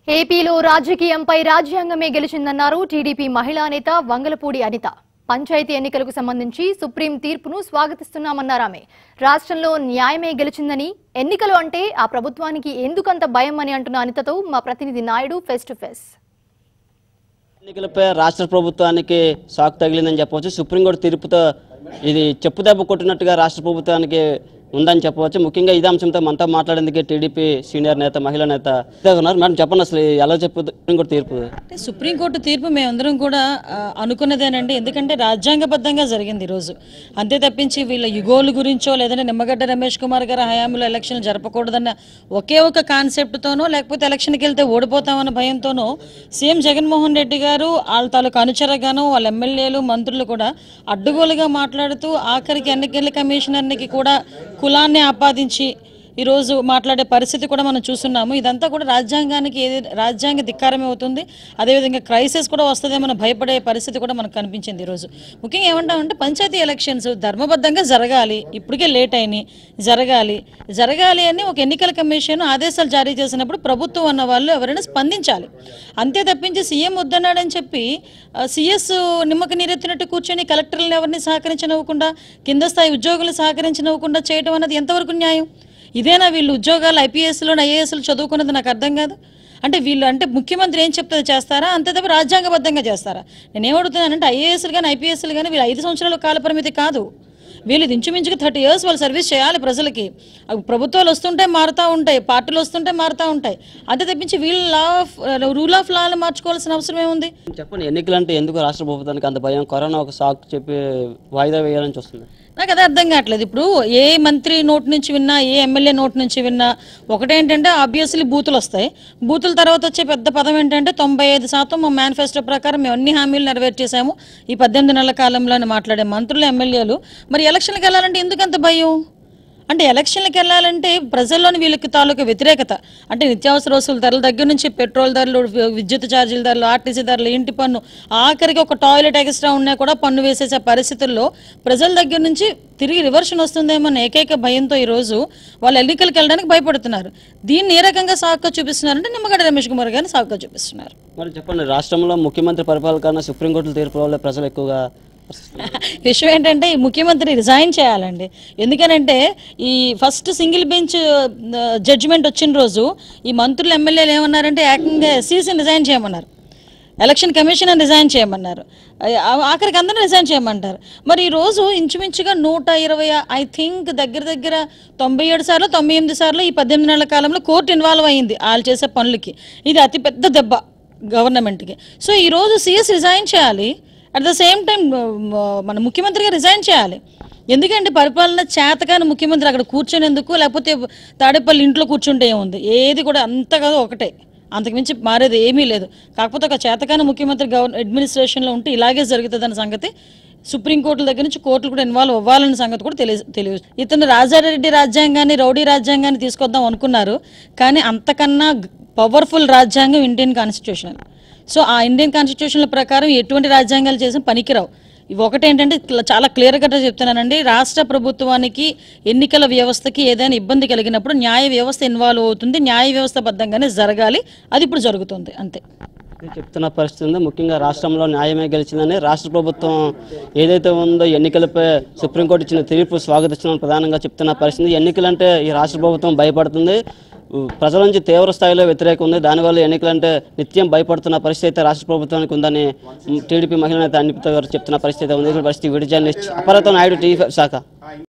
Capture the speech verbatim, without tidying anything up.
ఏపీలో రాజకీయంపై రాజ్యాంగమే గెలిచిందన్నారు టీడీపీ మహిళా నేత వంగలపూడి అనిత. పంచాయతీ ఎన్నికలకు సంబంధించి సుప్రీం తీర్పును స్వాగతిస్తున్నామన్నారు ఆమె. రాష్ట్రంలో న్యాయమే గెలిచిందని, ఎన్నికలు అంటే ఆ ప్రభుత్వానికి ఎందుకంత భయం అని అంటున్న అనితతో మా ప్రతినిధి నాయుడు ఫేస్ టు ఫేస్. ఎన్నికలపై రాష్ట్ర ప్రభుత్వానికి షాక్ తగిలిందని చెప్పవచ్చు. సుప్రీంకోర్టు తీర్పుతో ఇది చెప్పుదెబ్బ కొట్టినట్టుగా రాష్ట్ర ప్రభుత్వానికి ఉందని చెప్పవచ్చు. ముఖ్యంగా ఇదే అంశంతో మనతో మాట్లాడేందుకు టీడీపీ సీనియర్ నేత మహిళా నేత ఉన్నారు. మేడం చెప్పండి, అసలు ఎలా చెప్పు సుప్రీంకోర్టు తీర్పు? అంటే సుప్రీంకోర్టు తీర్పు మేమందరం కూడా అనుకున్నదేనండి. ఎందుకంటే రాజ్యాంగబద్ధంగా జరిగింది ఈరోజు. అంతే తప్పించి వీళ్ళ యుగోలు గురించో లేదంటే నిమ్మగడ్డ రమేష్ కుమార్ గారి హయాంలో ఎలక్షన్లు జరపకూడదన్న ఒకే ఒక కాన్సెప్ట్తోనో లేకపోతే ఎలక్షన్కి వెళ్తే ఓడిపోతామన్న భయంతోనో సీఎం జగన్మోహన్ రెడ్డి గారు వాళ్ళ తాలూకు అనుచరగాను వాళ్ళ ఎమ్మెల్యేలు మంత్రులు కూడా అడ్డుగోలుగా మాట్లాడుతూ ఆఖరికి ఎన్నికల కమిషనర్కి కూడా కులాన్ని ఆపాదించి ఈరోజు మాట్లాడే పరిస్థితి కూడా మనం చూస్తున్నాము. ఇదంతా కూడా రాజ్యాంగానికి ఏది రాజ్యాంగ ధిక్కారమే అవుతుంది. అదేవిధంగా క్రైసిస్ కూడా వస్తుందేమో భయపడే పరిస్థితి కూడా మనకు కనిపించింది ఈరోజు. ముఖ్యంగా ఏమంటామంటే పంచాయతీ ఎలక్షన్స్ ధర్మబద్ధంగా జరగాలి, ఇప్పటికే లేట్ అయినాయి, జరగాలి జరగాలి అని ఒక ఎన్నికల కమిషన్ ఆదేశాలు జారీ చేసినప్పుడు ప్రభుత్వం అన్న వాళ్ళు ఎవరైనా స్పందించాలి. అంతే తప్పించి సీఎం వద్దన్నాడని చెప్పి సీఎస్ నిమ్మక నీరెత్తినట్టు కూర్చొని కలెక్టర్లను ఎవరిని సహకరించనివ్వకుండా కింద స్థాయి ఉద్యోగులు సహకరించనివ్వకుండా చేయడం అన్నది ఎంతవరకు న్యాయం? ఇదేనా వీళ్ళు ఉద్యోగాలు ఐపీఎస్లో ఐఏఎస్లు చదువుకున్నది? నాకు అర్థం కాదు. అంటే వీళ్ళు అంటే ముఖ్యమంత్రి ఏం చెప్తే చేస్తారా, అంతే తప్ప రాజ్యాంగబద్ధంగా చేస్తారా? నేనేమడుగుతున్నానంటే ఐఏఎస్లు కానీ ఐపీఎస్లు కానీ వీళ్ళు ఐదు సంవత్సరాల కాల పరిమితి కాదు. వీళ్ళు ఇంచుమించుగా థర్టీ ఇయర్స్ వాళ్ళు సర్వీస్ చేయాలి ప్రజలకి. ప్రభుత్వాలు వస్తుంటే మారుతూ ఉంటాయి, పార్టీలు వస్తుంటే మారుతూ ఉంటాయి. అంతే తప్పించి వీళ్ళు లా ఆఫ్ రూల్ ఆఫ్ లాని మార్చుకోవాల్సిన అవసరం ఏముంది? చెప్పండి, ఎన్నికలు అంటే ఎందుకు రాష్ట్ర ప్రభుత్వానికి అంత భయం? కరోనా ఒక సాకు చెప్పి వాయిదా వేయాలని చూస్తుంది. నాకు అదే అర్థం కావట్లేదు. ఇప్పుడు ఏ మంత్రి నోటి నుంచి విన్నా, ఏ ఎమ్మెల్యే నోటి నుంచి విన్నా ఒకటేంటంటే ఆబ్వియస్లీ బూతులు వస్తాయి. బూతుల తర్వాత వచ్చే పెద్ద పదం ఏంటంటే తొంభై ఐదు శాతం మా మేనిఫెస్టో ప్రకారం మేము అన్ని హామీలు నెరవేర్చేసాము ఈ పద్దెనిమిది నెలల కాలంలో మాట్లాడే మంత్రులు ఎమ్మెల్యేలు. మరి ఎలక్షన్కి వెళ్ళాలంటే ఎందుకంత భయం? అంటే ఎలక్షన్లకు వెళ్ళాలంటే ప్రజల్లోని వీళ్ళకి తాలూకు వ్యతిరేకత అంటే నిత్యావసర వస్తువుల ధరల దగ్గర నుంచి పెట్రోల్ ధరలు, విద్యుత్ ఛార్జీల ధరలు, ఆర్టీసీ ధరలు, ఇంటి పన్ను, ఆఖరికి ఒక టాయిలెట్ ఎక్స్ట్రా ఉన్నా కూడా పన్ను వేసేసే పరిస్థితుల్లో ప్రజల దగ్గర నుంచి తిరిగి రివర్షన్ వస్తుందేమో ఏకైక భయంతో ఈరోజు వాళ్ళు ఎన్నికలకు వెళ్ళడానికి భయపడుతున్నారు. దీన్ని ఏ రకంగా సాగుగా చూపిస్తున్నారంటే నిమ్మగడ్డ రమేష్ కుమార్ గారిని సాగుగా చూపిస్తున్నారు. మరి చెప్పండి, రాష్ట్రంలో ముఖ్యమంత్రి పరిపాలన కన్నా సుప్రీంకోర్టు తీర్పు వల్ల ప్రజలు ఎక్కువగా విషయం ఏంటంటే ఈ ముఖ్యమంత్రి రిజైన్ చేయాలండి. ఎందుకనంటే ఈ ఫస్ట్ సింగిల్ బెంచ్ జడ్జిమెంట్ వచ్చిన రోజు ఈ మంత్రులు ఎమ్మెల్యేలు ఏమన్నారంటే ఏకంగా ఎస్సీసీని రిజైన్ చేయమన్నారు, ఎలక్షన్ కమిషన్ రిజైన్ చేయమన్నారు, ఆఖరికి అందరినీ రిజైన్ చేయమంటారు. మరి ఈరోజు ఇంచుమించుగా నూట ఇరవై ఐ థింక్ దగ్గర దగ్గర తొంభై ఏడు సార్లు తొంభై ఎనిమిది సార్లు ఈ పద్దెనిమిది నెలల కాలంలో కోర్టు ఇన్వాల్వ్ అయ్యింది వాళ్ళు చేసే పనులకి. ఇది అతిపెద్ద దెబ్బ గవర్నమెంట్కి. సో ఈరోజు సీఎస్ రిజైన్ చేయాలి, అట్ ద సేమ్ టైం మన ముఖ్యమంత్రిగా రిజైన్ చేయాలి. ఎందుకంటే పరిపాలన చేతకాని ముఖ్యమంత్రి అక్కడ కూర్చొనేందుకు, లేకపోతే తాడేపల్లి ఇంట్లో కూర్చుంటే ఏముంది? ఏది కూడా అంతగా ఒకటే, అంతకుమించి మారేది ఏమీ లేదు. కాకపోతే ఒక చేతకాని ముఖ్యమంత్రి గవర్న అడ్మినిస్ట్రేషన్లో ఉంటే ఇలాగే జరుగుతుందన్న సంగతి సుప్రీంకోర్టుల దగ్గర నుంచి కోర్టులు కూడా ఇన్వాల్వ్ అవ్వాలన్న సంగతి కూడా తెలియ తెలియదు ఇతను రాజారెడ్డి రాజ్యాంగాన్ని, రౌడీ రాజ్యాంగాన్ని తీసుకొద్దాం అనుకున్నారు. కానీ అంతకన్నా పవర్ఫుల్ రాజ్యాంగం ఇండియన్ కాన్స్టిట్యూషన్. సో ఆ ఇండియన్ కాన్స్టిట్యూషన్ల ప్రకారం ఎటువంటి రాజ్యాంగాలు చేసిన పనికిరావు. ఇవి ఒకటేంటంటే చాలా క్లియర్గా చెప్తున్నానండి, రాష్ట్ర ప్రభుత్వానికి ఎన్నికల వ్యవస్థకి ఏదైనా ఇబ్బంది కలిగినప్పుడు న్యాయ వ్యవస్థ ఇన్వాల్వ్ అవుతుంది, న్యాయ వ్యవస్థ బద్ధంగానే జరగాలి. అది ఇప్పుడు జరుగుతుంది, అంతే చెప్తున్న పరిస్థితి ఉంది. ముఖ్యంగా రాష్ట్రంలో న్యాయమే గెలిచిందని రాష్ట్ర ప్రభుత్వం ఏదైతే ఉందో ఎన్నికలపై సుప్రీంకోర్టు ఇచ్చిన తీర్పు స్వాగతిస్తున్నామని ప్రధానంగా చెప్తున్న పరిస్థితి. ఎన్నికలంటే ఈ రాష్ట్ర ప్రభుత్వం భయపడుతుంది, ప్రజల నుంచి తీవ్ర స్థాయిలో వ్యతిరేకం ఉంది. దానివల్ల ఎన్నికలంటే నిత్యం భయపడుతున్న పరిస్థితి అయితే రాష్ట్ర ప్రభుత్వానికి ఉందని టీడీపీ మహిళా నేత అనిత గారు చెప్తున్న పరిస్థితి ఉంది. పరిస్థితి విడిజర్నలిస్ట్ అపరతో నాయుడు, టీవీ ఫైవ్ శాఖ.